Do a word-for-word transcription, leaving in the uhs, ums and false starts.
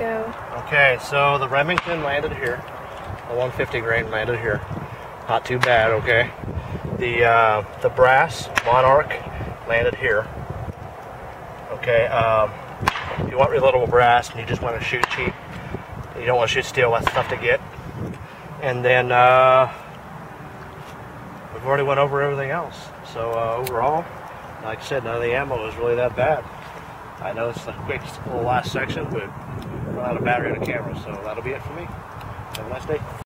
go. Okay, so the Remington landed here. The one fifty grain landed here. Not too bad, okay. The uh, the brass Monarch landed here. Okay, um, if you want reloadable brass and you just want to shoot cheap, you don't want to shoot steel, that's tough to get. And then uh, we've already went over everything else. So uh, overall, like I said, none of the ammo is really that bad. I know it's the quick little last section, but run out of battery on the camera, so that'll be it for me. Have a nice day.